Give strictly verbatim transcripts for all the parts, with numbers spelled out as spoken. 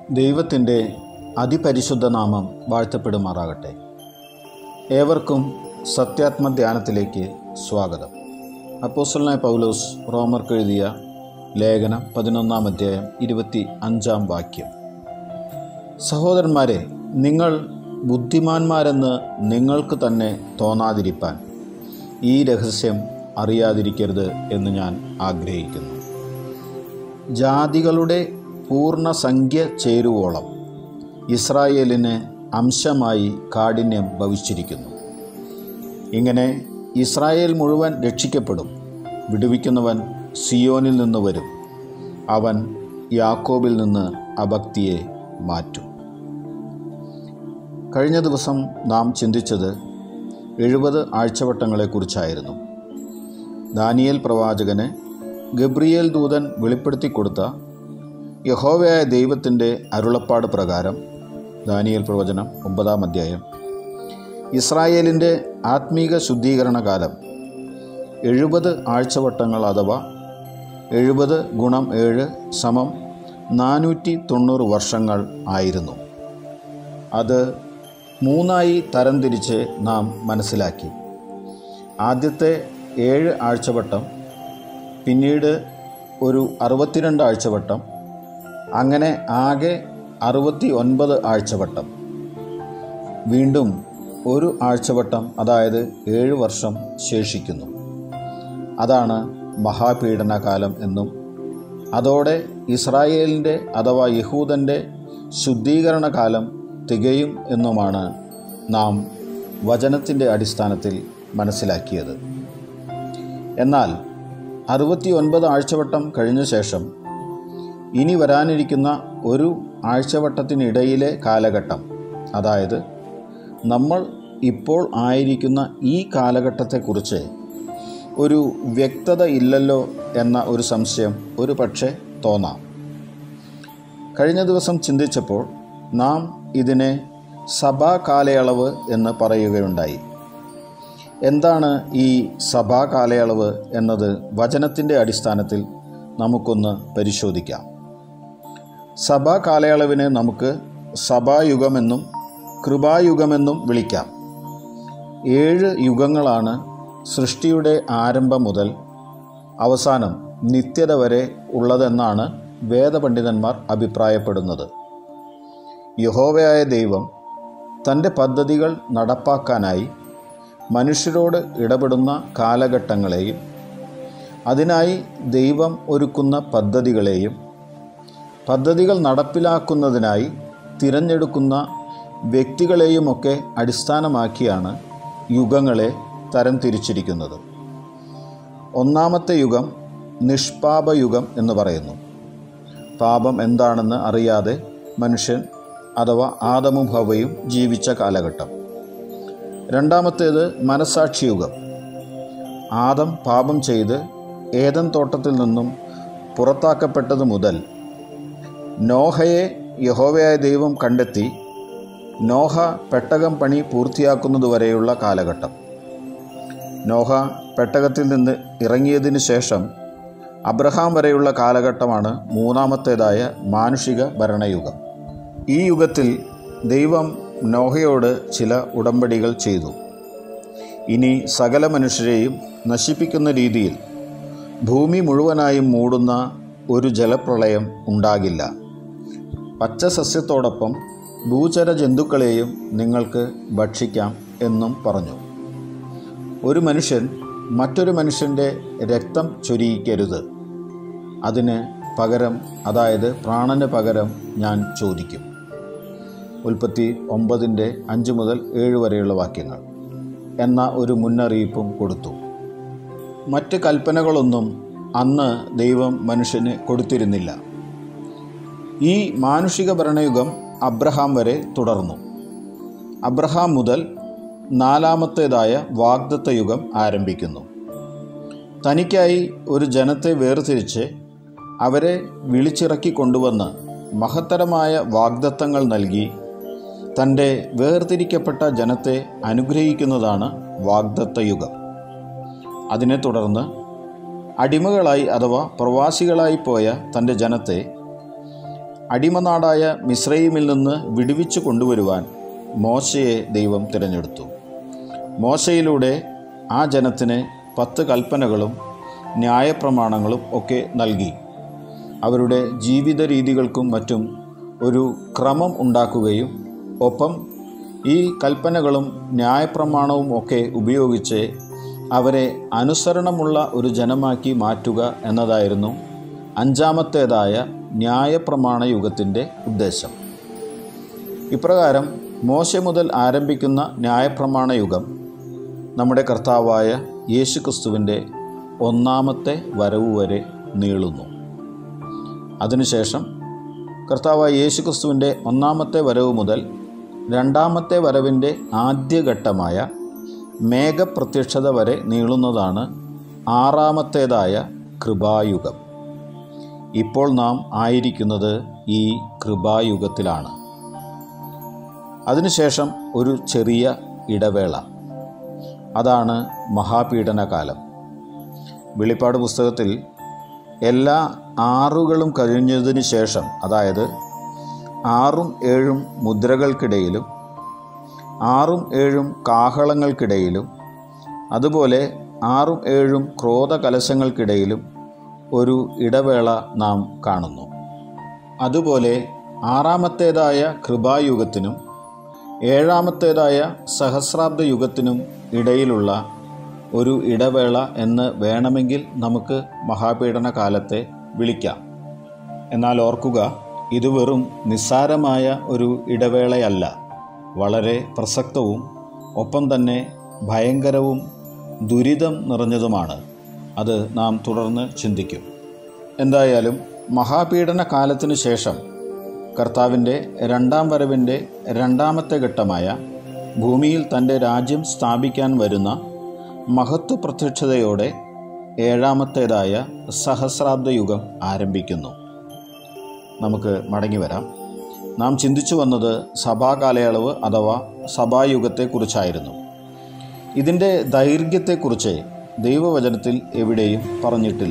ദൈവത്തിൻ്റെ അതിപരിശുദ്ധ നാമം വാഴ്ത്തപ്പെടുമാറാകട്ടെ. ഏവർക്കും സത്യാത്മധ്യാനത്തിലേക്ക് സ്വാഗതം. അപ്പോസ്തലനായ പൗലോസ് റോമർക്ക് എഴുതിയ ലേഖനം പതിനൊന്നാം അധ്യായം ഇരുപത്തി അഞ്ചാം വാക്യം. സഹോദരന്മാരെ, നിങ്ങൾ ബുദ്ധിമാന്മാരെന്ന് നിങ്ങൾക്ക് തന്നെ തോന്നാതിരിപ്പാൻ ഈ രഹസ്യം അറിയാതിരിക്കരുത് എന്ന് ഞാൻ ആഗ്രഹിക്കുന്നു. ജാതികളുടെ പൂർണ്ണസംഖ്യ ചേരുവോളം ഇസ്രായേലിന് അംശമായി കാഠിന്യം ഭവിച്ചിരിക്കുന്നു. ഇങ്ങനെ ഇസ്രായേൽ മുഴുവൻ രക്ഷിക്കപ്പെടും. വിടുവിക്കുന്നവൻ സിയോനിൽ നിന്ന് വരും. അവൻ യാക്കോബിൽ നിന്ന് അഭക്തിയെ മാറ്റും. കഴിഞ്ഞ ദിവസം നാം ചിന്തിച്ചത് എഴുപത് ആഴ്ചവട്ടങ്ങളെക്കുറിച്ചായിരുന്നു. ദാനിയേൽ പ്രവാചകന് ഗബ്രിയേൽ ദൂതൻ വെളിപ്പെടുത്തി കൊടുത്ത യഹോവയായ ദൈവത്തിൻ്റെ അരുളപ്പാട് പ്രകാരം ദാനിയേൽ പ്രവചനം ഒമ്പതാം അധ്യായം ഇസ്രായേലിൻ്റെ ആത്മീക ശുദ്ധീകരണ കാലം എഴുപത് ആഴ്ചവട്ടങ്ങൾ അഥവാ എഴുപത് ഗുണം ഏഴ് സമം നാനൂറ്റി തൊണ്ണൂറ് വർഷങ്ങൾ ആയിരുന്നു. അത് മൂന്നായി തരംതിരിച്ച് നാം മനസ്സിലാക്കി. ആദ്യത്തെ ഏഴ് ആഴ്ചവട്ടം, പിന്നീട് ഒരു അറുപത്തിരണ്ട് ആഴ്ചവട്ടം, അങ്ങനെ ആകെ അറുപത്തി ഒൻപത് ആഴ്ചവട്ടം, വീണ്ടും ഒരു ആഴ്ചവട്ടം, അതായത് ഏഴ് വർഷം ശേഷിക്കുന്നു. അതാണ് മഹാപീഡനകാലം എന്നും അതോടെ ഇസ്രായേലിൻ്റെ അഥവാ യഹൂദൻ്റെ ശുദ്ധീകരണ കാലം തികയും എന്നുമാണ് നാം വചനത്തിൻ്റെ അടിസ്ഥാനത്തിൽ മനസ്സിലാക്കിയത്. എന്നാൽ അറുപത്തി ഒൻപത് ആഴ്ചവട്ടം കഴിഞ്ഞ ശേഷം ഇനി വരാനിരിക്കുന്ന ഒരു ആഴ്ചവട്ടത്തിനിടയിലെ കാലഘട്ടം, അതായത് നമ്മൾ ഇപ്പോൾ ആയിരിക്കുന്ന ഈ കാലഘട്ടത്തെക്കുറിച്ച് ഒരു വ്യക്തത ഇല്ലല്ലോ എന്ന ഒരു സംശയം ഒരു പക്ഷേ തോന്നാം. കഴിഞ്ഞ ദിവസം ചിന്തിച്ചപ്പോൾ നാം ഇതിനെ സഭാ കാലയളവ് എന്ന് പറയുകയുണ്ടായി. എന്താണ് ഈ സഭാ കാലയളവ് എന്നത് വചനത്തിൻ്റെ അടിസ്ഥാനത്തിൽ നമുക്കൊന്ന് പരിശോധിക്കാം. സഭാ കാലയളവിനെ നമുക്ക് സഭായുഗമെന്നും കൃപായുഗമെന്നും വിളിക്കാം. ഏഴ് യുഗങ്ങളാണ് സൃഷ്ടിയുടെ ആരംഭം മുതൽ അവസാനം നിത്യത വരെ ഉള്ളതെന്നാണ് വേദപണ്ഡിതന്മാർ അഭിപ്രായപ്പെടുന്നത്. യഹോവയായ ദൈവം തൻ്റെ പദ്ധതികൾ നടപ്പാക്കാനായി മനുഷ്യരോട് ഇടപെടുന്ന കാലഘട്ടങ്ങളെയും അതിനായി ദൈവം ഒരുക്കുന്ന പദ്ധതികളെയും പദ്ധതികൾ നടപ്പിലാക്കുന്നതിനായി തിരഞ്ഞെടുക്കുന്ന വ്യക്തികളെയുമൊക്കെ അടിസ്ഥാനമാക്കിയാണ് യുഗങ്ങളെ തരംതിരിച്ചിരിക്കുന്നത്. ഒന്നാമത്തെ യുഗം നിഷ്പാപയുഗം എന്ന് പറയുന്നു. പാപം എന്താണെന്ന് അറിയാതെ മനുഷ്യൻ അഥവാ ആദമും ഹവ്വയും ജീവിച്ച കാലഘട്ടം. രണ്ടാമത്തേത് മനസാക്ഷിയുഗം. ആദം പാപം ചെയ്ത് ഏദൻ തോട്ടത്തിൽ നിന്നും പുറത്താക്കപ്പെട്ടത് മുതൽ നോഹയെ യഹോവയായ ദൈവം കണ്ടെത്തി നോഹ പെട്ടകം പണി പൂർത്തിയാക്കുന്നതുവരെയുള്ള കാലഘട്ടം. നോഹ പെട്ടകത്തിൽ നിന്ന് ഇറങ്ങിയതിന് ശേഷം അബ്രഹാം വരെയുള്ള കാലഘട്ടമാണ് മൂന്നാമത്തേതായ മാനുഷിക ഭരണയുഗം. ഈ യുഗത്തിൽ ദൈവം നോഹയോട് ചില ഉടമ്പടികൾ ചെയ്തു. ഇനി സകല മനുഷ്യരെയും നശിപ്പിക്കുന്ന രീതിയിൽ ഭൂമി മുഴുവനായും മൂടുന്ന ഒരു ജലപ്രളയം ഉണ്ടാകില്ല. പച്ചസസ്യത്തോടൊപ്പം ഭൂചര ജന്തുക്കളെയും നിങ്ങൾക്ക് ഭക്ഷിക്കാം എന്നും പറഞ്ഞു. ഒരു മനുഷ്യൻ മറ്റൊരു മനുഷ്യൻ്റെ രക്തം ചൊരിയിക്കരുത്. അതിന് പകരം, അതായത് പ്രാണന് പകരം ഞാൻ ചോദിക്കും. ഉൽപ്പത്തി ഒമ്പതിൻ്റെ അഞ്ച് മുതൽ ഏഴ് വരെയുള്ള വാക്യങ്ങൾ എന്ന ഒരു മുന്നറിയിപ്പും കൊടുത്തു. മറ്റ് കൽപ്പനകളൊന്നും അന്ന് ദൈവം മനുഷ്യന് കൊടുത്തിരുന്നില്ല. ഈ മാനുഷിക ഭരണയുഗം അബ്രഹാം വരെ തുടർന്നു. അബ്രഹാം മുതൽ നാലാമത്തേതായ വാഗ്ദത്ത യുഗം ആരംഭിക്കുന്നു. തനിക്കായി ഒരു ജനത്തെ വേർതിരിച്ച് അവരെ വിളിച്ചിറക്കി കൊണ്ടുവന്ന് മഹത്തരമായ വാഗ്ദത്തങ്ങൾ നൽകി തൻ്റെ വേർതിരിക്കപ്പെട്ട ജനത്തെ അനുഗ്രഹിക്കുന്നതാണ് വാഗ്ദത്ത യുഗം. അതിനെ തുടർന്ന് അടിമകളായി അഥവാ പ്രവാസികളായി പോയ തൻ്റെ ജനത്തെ അടിമനാടായ മിസ്രയീമിൽ നിന്ന് വിടുവിച്ചു കൊണ്ടുവരുവാൻ മോശയെ ദൈവം തിരഞ്ഞെടുത്തു. മോശയിലൂടെ ആ ജനത്തിന് പത്ത് കൽപ്പനകളും ന്യായപ്രമാണങ്ങളും ഒക്കെ നൽകി. അവരുടെ ജീവിത രീതികൾക്കും മറ്റും ഒരു ക്രമം ഉണ്ടാക്കുകയും ഒപ്പം ഈ കൽപ്പനകളും ന്യായപ്രമാണവും ഒക്കെ ഉപയോഗിച്ച് അവരെ അനുസരണമുള്ള ഒരു ജനമാക്കി മാറ്റുക എന്നതായിരുന്നു അഞ്ചാമത്തേതായ ന്യായപ്രമാണ യുഗത്തിൻ്റെ ഉദ്ദേശം. ഇപ്രകാരം മോശെ മുതൽ ആരംഭിക്കുന്ന ന്യായപ്രമാണ യുഗം നമ്മുടെ കർത്താവായ യേശുക്രിസ്തുവിൻ്റെ ഒന്നാമത്തെ വരവ് വരെ നീളുന്നു. അതിനുശേഷം കർത്താവായ യേശുക്രിസ്തുവിൻ്റെ ഒന്നാമത്തെ വരവ് മുതൽ രണ്ടാമത്തെ വരവിൻ്റെ ആദ്യഘട്ടമായ മേഘപ്രത്യക്ഷത വരെ നീളുന്നതാണ് ആറാമത്തേതായ കൃപായുഗം. ഇപ്പോൾ നാം ആയിരിക്കുന്നത് ഈ കൃപായുഗത്തിലാണ്. അതിനുശേഷം ഒരു ചെറിയ ഇടവേള, അതാണ് മഹാപീഡനകാലം. വെളിപ്പാട് പുസ്തകത്തിൽ എല്ലാ ആറുകളും കഴിഞ്ഞതിന് ശേഷം, അതായത് ആറും ഏഴും മുദ്രകൾക്കിടയിലും ആറും ഏഴും കാഹളങ്ങൾക്കിടയിലും അതുപോലെ ആറും ഏഴും ക്രോധകലശങ്ങൾക്കിടയിലും ഒരു ഇടവേള നാം കാണുന്നു. അതുപോലെ ആറാമത്തേതായ കൃപായുഗത്തിനും ഏഴാമത്തേതായ സഹസ്രാബ്ദ യുഗത്തിനും ഇടയിലുള്ള ഒരു ഇടവേള എന്ന് വേണമെങ്കിൽ നമുക്ക് മഹാപീഡന കാലത്തെ വിളിക്കാം. എന്നാൽ ഓർക്കുക, ഇത് വെറും നിസ്സാരമായ ഒരു ഇടവേളയല്ല, വളരെ പ്രസക്തവും ഒപ്പം തന്നെ ഭയങ്കരവും ദുരിതം നിറഞ്ഞതുമാണ്. അത് നാം തുടർന്ന് ചിന്തിക്കും. എന്തായാലും മഹാപീഡന കാലത്തിനു ശേഷം കർത്താവിൻ്റെ രണ്ടാം വരവിൻ്റെ രണ്ടാമത്തെ ഘട്ടമായ ഭൂമിയിൽ തൻ്റെ രാജ്യം സ്ഥാപിക്കാൻ വരുന്ന മഹത്വ പ്രത്യക്ഷതയോടെ ഏഴാമത്തേതായ സഹസ്രാബ്ദ യുഗം ആരംഭിക്കുന്നു. നമുക്ക് മടങ്ങി വരാം. നാം ചിന്തിച്ചു വന്നത് സഭാകാലയളവ് അഥവാ സഭായുഗത്തെക്കുറിച്ചായിരുന്നു. ഇതിൻ്റെ ദൈർഘ്യത്തെക്കുറിച്ച് ദൈവവചനത്തിൽ എവിടെയും പറഞ്ഞിട്ടില്ല.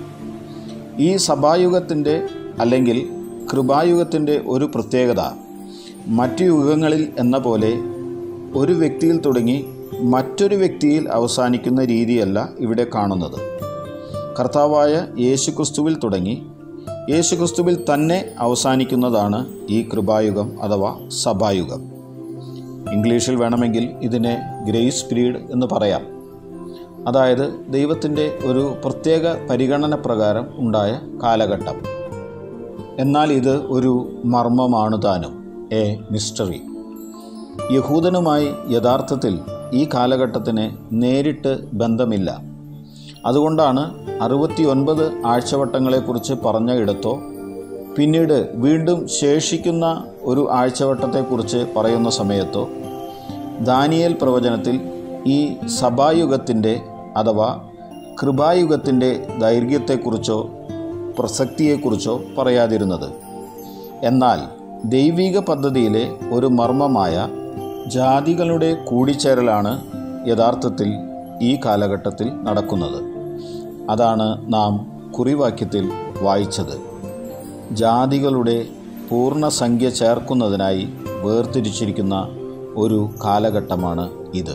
ഈ സഭായുഗത്തിൻ്റെ അല്ലെങ്കിൽ കൃപായുഗത്തിൻ്റെ ഒരു പ്രത്യേകത മറ്റു യുഗങ്ങളിൽ എന്ന പോലെ ഒരു വ്യക്തിയിൽ തുടങ്ങി മറ്റൊരു വ്യക്തിയിൽ അവസാനിക്കുന്ന രീതിയല്ല ഇവിടെ കാണുന്നത്. കർത്താവായ യേശുക്രിസ്തുവിൽ തുടങ്ങി യേശുക്രിസ്തുവിൽ തന്നെ അവസാനിക്കുന്നതാണ് ഈ കൃപായുഗം അഥവാ സഭായുഗം. ഇംഗ്ലീഷിൽ വേണമെങ്കിൽ ഇതിനെ ഗ്രേസ് പീരീഡ് എന്ന് പറയാം. അതായത് ദൈവത്തിൻ്റെ ഒരു പ്രത്യേക പരിഗണന പ്രകാരം ഉണ്ടായ കാലഘട്ടം. എന്നാൽ ഇത് ഒരു മർമ്മമാണ് താനും, എ മിസ്റ്ററി. യഹൂദനുമായി യഥാർത്ഥത്തിൽ ഈ കാലഘട്ടത്തിന് നേരിട്ട് ബന്ധമില്ല. അതുകൊണ്ടാണ് അറുപത്തി ഒൻപത് ആഴ്ചവട്ടങ്ങളെക്കുറിച്ച് പറഞ്ഞ ഇടത്തോ പിന്നീട് വീണ്ടും ശേഷിക്കുന്ന ഒരു ആഴ്ചവട്ടത്തെക്കുറിച്ച് പറയുന്ന സമയത്തോ ദാനിയേൽ പ്രവചനത്തിൽ ഈ സഭായുഗത്തിൻ്റെ അഥവാ കൃപായുഗത്തിൻ്റെ ദൈർഘ്യത്തെക്കുറിച്ചോ പ്രസക്തിയെക്കുറിച്ചോ പറയാതിരുന്നത്. എന്നാൽ ദൈവിക പദ്ധതിയിലെ ഒരു മർമ്മമായ ജാതികളുടെ കൂടിച്ചേരലാണ് യഥാർത്ഥത്തിൽ ഈ കാലഘട്ടത്തിൽ നടക്കുന്നത്. അതാണ് നാം കുറിവാക്യത്തിൽ വായിച്ചത്. ജാതികളുടെ പൂർണ്ണസംഖ്യ ചേർക്കുന്നതിനായി വേർതിരിച്ചിരിക്കുന്ന ഒരു കാലഘട്ടമാണ് ഇത്.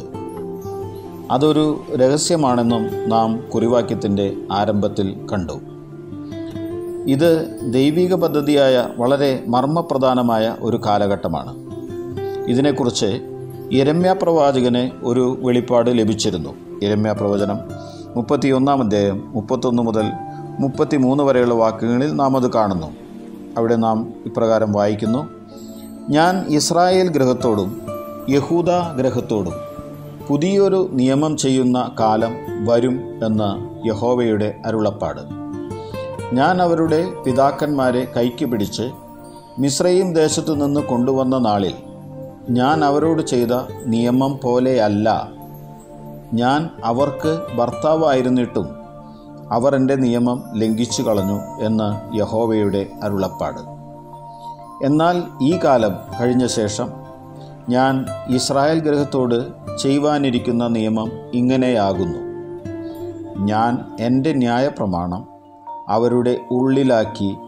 അതൊരു രഹസ്യമാണെന്നും നാം കുറിവാക്യത്തിൻ്റെ ആരംഭത്തിൽ കണ്ടു. ഇത് ദൈവിക പദ്ധതിയായ വളരെ മർമ്മപ്രധാനമായ ഒരു കാലഘട്ടമാണ്. ഇതിനെക്കുറിച്ച് യിരെമ്യാ പ്രവാചകന് ഒരു വെളിപ്പാട് ലഭിച്ചിരുന്നു. യിരെമ്യാ പ്രവചനം മുപ്പത്തിയൊന്നാം അധ്യായം മുപ്പത്തൊന്ന് മുതൽ മുപ്പത്തി മൂന്ന് വരെയുള്ള വാക്യങ്ങളിൽ നാം അത് കാണുന്നു. അവിടെ നാം ഇപ്രകാരം വായിക്കുന്നു: ഞാൻ ഇസ്രായേൽ ഗൃഹത്തോടും യഹൂദ ഗൃഹത്തോടും പുതിയൊരു നിയമം ചെയ്യുന്ന കാലം വരും എന്ന് യഹോവയുടെ അരുളപ്പാട്. ഞാൻ അവരുടെ പിതാക്കന്മാരെ കൈക്ക് പിടിച്ച് മിസ്രയീം ദേശത്തു നിന്ന് കൊണ്ടുവന്ന നാളിൽ ഞാൻ അവരോട് ചെയ്ത നിയമം പോലെയല്ല. ഞാൻ അവർക്ക് ഭർത്താവായിരുന്നിട്ടും അവർ എൻ്റെ നിയമം ലംഘിച്ചു കളഞ്ഞു എന്ന് യഹോവയുടെ അരുളപ്പാട്. എന്നാൽ ഈ കാലം കഴിഞ്ഞ ശേഷം ഞാൻ ഇസ്രായേൽ ഗൃഹത്തോട് ചെയ്യുവാനിരിക്കുന്ന നിയമം ഇങ്ങനെയാകുന്നു: ഞാൻ എൻ്റെ ന്യായപ്രമാണം അവരുടെ ഉള്ളിലാക്കി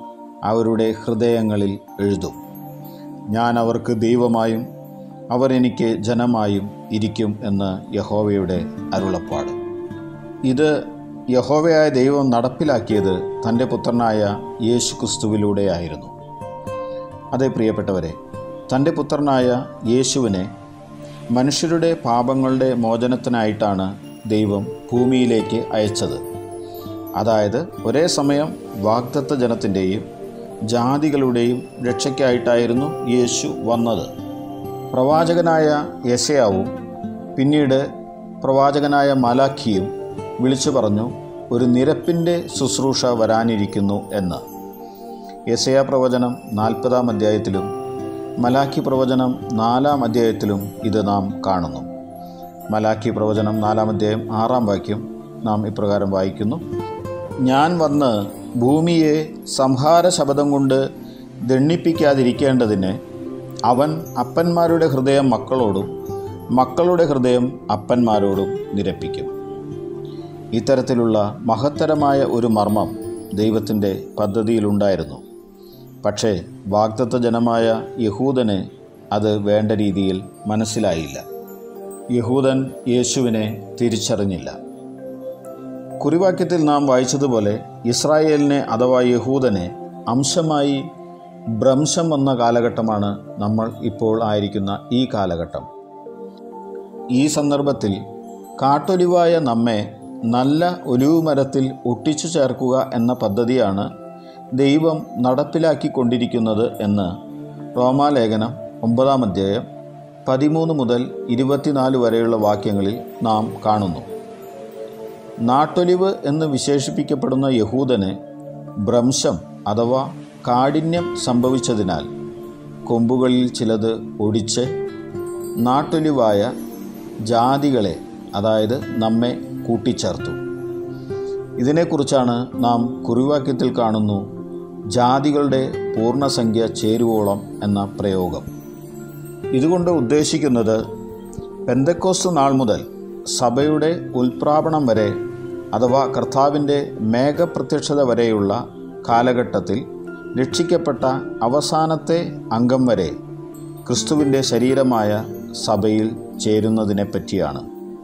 അവരുടെ ഹൃദയങ്ങളിൽ എഴുതും. ഞാൻ അവർക്ക് ദൈവമായും അവർ എനിക്ക് ജനമായും ഇരിക്കും എന്ന് യഹോവയുടെ അരുളപ്പാട്. ഇത് യഹോവയായ ദൈവം നടപ്പിലാക്കിയത് തൻ്റെ പുത്രനായ യേശു ക്രിസ്തുവിലൂടെയായിരുന്നു. അതേ പ്രിയപ്പെട്ടവരെ, തൻ്റെ പുത്രനായ യേശുവിനെ മനുഷ്യരുടെ പാപങ്ങളുടെ മോചനത്തിനായിട്ടാണ് ദൈവം ഭൂമിയിലേക്ക് അയച്ചത്. അതായത് ഒരേ സമയം വാഗ്ദത്ത ജനത്തിൻ്റെയും ജാതികളുടെയും രക്ഷയ്ക്കായിട്ടായിരുന്നു യേശു വന്നത്. പ്രവാചകനായ യെശയ്യാവും പിന്നീട് പ്രവാചകനായ മലാഖിയും വിളിച്ചു പറഞ്ഞു, ഒരു നിരപ്പിൻ്റെ ശുശ്രൂഷ വരാനിരിക്കുന്നു എന്ന്. യെശയ്യാ പ്രവചനം നാൽപ്പതാം അധ്യായത്തിലും മലാഖി പ്രവചനം നാലാം അധ്യായത്തിലും ഇത് നാം കാണുന്നു. മലാഖി പ്രവചനം നാലാം അധ്യായം ആറാം വാക്യം നാം ഇപ്രകാരം വായിക്കുന്നു: ഞാൻ വന്ന് ഭൂമിയെ സംഹാര ശബ്ദം കൊണ്ട് ദണ്ഡിപ്പിക്കാതിരിക്കേണ്ടതിന് അവൻ അപ്പന്മാരുടെ ഹൃദയം മക്കളോടും മക്കളുടെ ഹൃദയം അപ്പന്മാരോടും നിരപ്പിക്കും. ഇത്തരത്തിലുള്ള മഹത്തരമായ ഒരു മർമ്മം ദൈവത്തിൻ്റെ പദ്ധതിയിലുണ്ടായിരുന്നു. പക്ഷേ വാഗ്ദത്ത ജനമായ യഹൂദന് അത് വേണ്ട രീതിയിൽ മനസ്സിലായില്ല. യഹൂദൻ യേശുവിനെ തിരിച്ചറിഞ്ഞില്ല. കുറിവാക്യത്തിൽ നാം വായിച്ചതുപോലെ ഇസ്രായേലിനെ അഥവാ യഹൂദനെ അംശമായി ഭ്രംശം വന്ന കാലഘട്ടമാണ് നമ്മൾ ഇപ്പോൾ ആയിരിക്കുന്ന ഈ കാലഘട്ടം. ഈ സന്ദർഭത്തിൽ കാട്ടൊലിവായ നമ്മെ നല്ല ഒലിവ് മരത്തിൽ ഒട്ടിച്ചു ചേർക്കുക എന്ന പദ്ധതിയാണ് ദൈവം നടപ്പിലാക്കിക്കൊണ്ടിരിക്കുന്നത് എന്ന് റോമാലേഖനം ഒമ്പതാം അധ്യായം പതിമൂന്ന് മുതൽ ഇരുപത്തിനാല് വരെയുള്ള വാക്യങ്ങളിൽ നാം കാണുന്നു. നാട്ടൊലിവ് എന്ന് വിശേഷിപ്പിക്കപ്പെടുന്ന യഹൂദന് ഭ്രംശം അഥവാ കാഠിന്യം സംഭവിച്ചതിനാൽ കൊമ്പുകളിൽ ചിലത് ഒടിച്ച് നാട്ടൊലിവായ ജാതികളെ, അതായത് നമ്മെ കൂട്ടിച്ചേർത്തു. ഇതിനെക്കുറിച്ചാണ് നാം കുറിവാക്യത്തിൽ കാണുന്നു, ജാതികളുടെ പൂർണ്ണസംഖ്യ ചേരുവോളം എന്ന പ്രയോഗം. ഇതുകൊണ്ട് ഉദ്ദേശിക്കുന്നത് പെന്തക്കോസ്ത് നാൾ മുതൽ സഭയുടെ ഉൽപ്രാപണം വരെ അഥവാ കർത്താവിൻ്റെ മേഘപ്രത്യക്ഷത വരെയുള്ള കാലഘട്ടത്തിൽ രക്ഷിക്കപ്പെട്ട അവസാനത്തെ അംഗം വരെ ക്രിസ്തുവിൻ്റെ ശരീരമായ സഭയിൽ ചേരുന്നതിനെപ്പറ്റിയാണ്.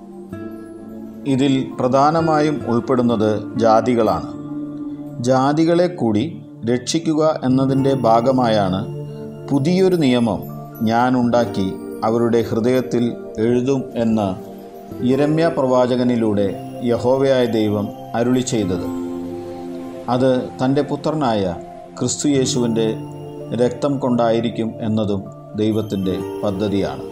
ഇതിൽ പ്രധാനമായും ഉൾപ്പെടുന്നത് ജാതികളാണ്. ജാതികളെ കൂടി രക്ഷിക്കുക എന്നതിൻ്റെ ഭാഗമായാണ് പുതിയൊരു നിയമം ഞാൻ ഉണ്ടാക്കി അവരുടെ ഹൃദയത്തിൽ എഴുതും എന്ന് യിരെമ്യാ പ്രവാചകനിലൂടെ യഹോവയായ ദൈവം അരുളി ചെയ്തത്. അത് തൻ്റെ പുത്രനായ ക്രിസ്തു യേശുവിൻ്റെ രക്തം കൊണ്ടായിരിക്കും എന്നതും ദൈവത്തിൻ്റെ പദ്ധതിയാണ്.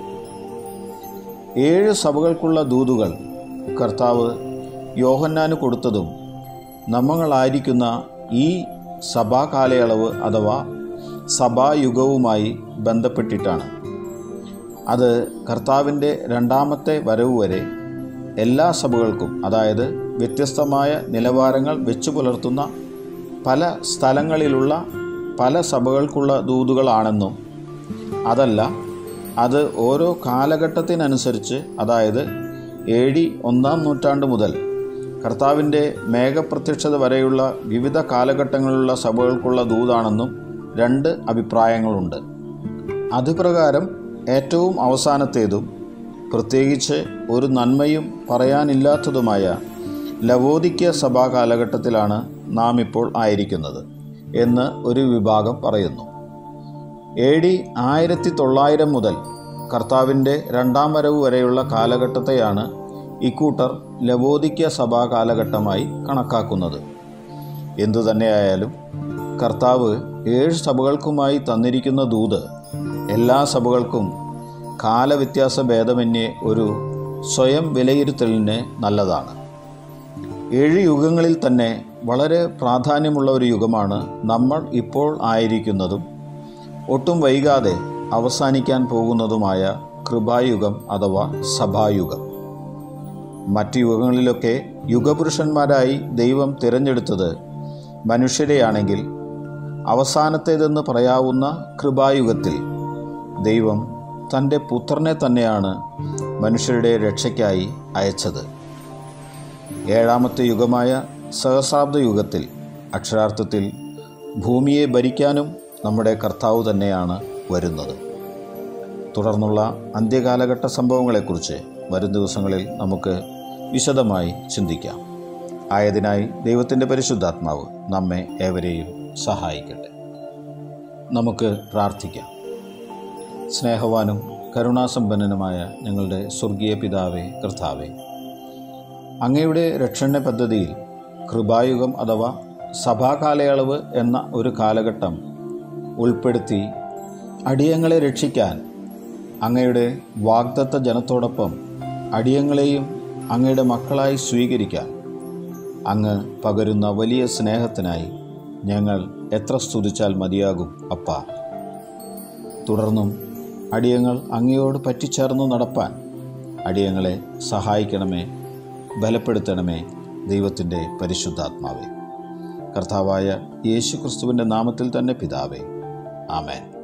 ഏഴ് സഭകൾക്കുള്ള ദൂതുകൾ കർത്താവ് യോഹന്നാന് കൊടുത്തതും നമ്മളായിരിക്കുന്ന ഈ സഭാകാലയളവ് അഥവാ സഭായുഗവുമായി ബന്ധപ്പെട്ടിട്ടാണ്. അത് കർത്താവിൻ്റെ രണ്ടാമത്തെ വരവ് വരെ എല്ലാ സഭകൾക്കും, അതായത് വ്യത്യസ്തമായ നിലവാരങ്ങൾ വെച്ചു പുലർത്തുന്ന പല സ്ഥലങ്ങളിലുള്ള പല സഭകൾക്കുള്ള ദൂതുകളാണെന്നും അതല്ല, അത് ഓരോ കാലഘട്ടത്തിനനുസരിച്ച്, അതായത് എ ഡി ഒന്നാം നൂറ്റാണ്ട് മുതൽ കർത്താവിൻ്റെ മേഘപ്രത്യക്ഷത വരെയുള്ള വിവിധ കാലഘട്ടങ്ങളിലുള്ള സഭകൾക്കുള്ള ദൂതാണെന്നും രണ്ട് അഭിപ്രായങ്ങളുണ്ട്. അതുപ്രകാരം ഏറ്റവും അവസാനത്തേതും പ്രത്യേകിച്ച് ഒരു നന്മയും പറയാനില്ലാത്തതുമായ ലവോദിക്യ സഭാ കാലഘട്ടത്തിലാണ് നാം ഇപ്പോൾ ആയിരിക്കുന്നത് എന്ന് ഒരു വിഭാഗം പറയുന്നു. എ ഡി ആയിരത്തി തൊള്ളായിരം മുതൽ കർത്താവിൻ്റെ രണ്ടാം വരവ് വരെയുള്ള കാലഘട്ടത്തെയാണ് ഇക്കൂട്ടർ ലവോദിക്യ സഭാ കാലഘട്ടമായി കണക്കാക്കുന്നത്. എന്തുതന്നെയായാലും കർത്താവ് ഏഴ് സഭകൾക്കുമായി തന്നിരിക്കുന്ന ദൂത് എല്ലാ സഭകൾക്കും കാലവ്യത്യാസ ഭേദമന്യേ ഒരു സ്വയം വിലയിരുത്തലിന് നല്ലതാണ്. ഏഴ് യുഗങ്ങളിൽ തന്നെ വളരെ പ്രാധാന്യമുള്ള ഒരു യുഗമാണ് നമ്മൾ ഇപ്പോൾ ആയിരിക്കുന്നതും ഒട്ടും വൈകാതെ അവസാനിക്കാൻ പോകുന്നതുമായ കൃപായുഗം അഥവാ സഭായുഗം. മറ്റ് യുഗങ്ങളിലൊക്കെ യുഗപുരുഷന്മാരായി ദൈവം തിരഞ്ഞെടുത്തത് മനുഷ്യരെയാണെങ്കിൽ അവസാനത്തേതെന്ന് പറയാവുന്ന കൃപായുഗത്തിൽ ദൈവം തൻ്റെ പുത്രനെ തന്നെയാണ് മനുഷ്യരുടെ രക്ഷയ്ക്കായി അയച്ചത്. ഏഴാമത്തെ യുഗമായ സഹസ്രാബ്ദ യുഗത്തിൽ അക്ഷരാർത്ഥത്തിൽ ഭൂമിയെ ഭരിക്കാനും നമ്മുടെ കർത്താവ് തന്നെയാണ് വരുന്നത്. തുടർന്നുള്ള അന്ത്യകാലഘട്ട സംഭവങ്ങളെക്കുറിച്ച് വരും ദിവസങ്ങളിൽ നമുക്ക് വിശദമായി ചിന്തിക്കാം. ആയതിനായി ദൈവത്തിൻ്റെ പരിശുദ്ധാത്മാവ് നമ്മെ ഏവരെയും സഹായിക്കട്ടെ. നമുക്ക് പ്രാർത്ഥിക്കാം. സ്നേഹവാനും കരുണാസമ്പന്നനുമായ ഞങ്ങളുടെ സ്വർഗീയ പിതാവേ, കർത്താവേ, അങ്ങയുടെ രക്ഷണ പദ്ധതിയിൽ കൃപായുഗം അഥവാ സഭാകാലയളവ് എന്ന ഒരു കാലഘട്ടം ഉൾപ്പെടുത്തി അടിയങ്ങളെ രക്ഷിക്കാൻ അങ്ങയുടെ വാഗ്ദത്ത ജനത്തോടൊപ്പം അടിയങ്ങളെയും അങ്ങയുടെ മക്കളായി സ്വീകരിക്കാൻ അങ്ങ് പകരുന്ന വലിയ സ്നേഹത്തിനായി ഞങ്ങൾ എത്ര സ്തുതിച്ചാൽ മതിയാകും അപ്പാ. തുടർന്നും അടിയങ്ങൾ അങ്ങയോട് പറ്റിച്ചേർന്നു നടപ്പാൻ അടിയങ്ങളെ സഹായിക്കണമേ, ബലപ്പെടുത്തണമേ ദൈവത്തിൻ്റെ പരിശുദ്ധാത്മാവേ. കർത്താവായ യേശു ക്രിസ്തുവിൻ്റെ നാമത്തിൽ തന്നെ പിതാവേ, ആമേൻ.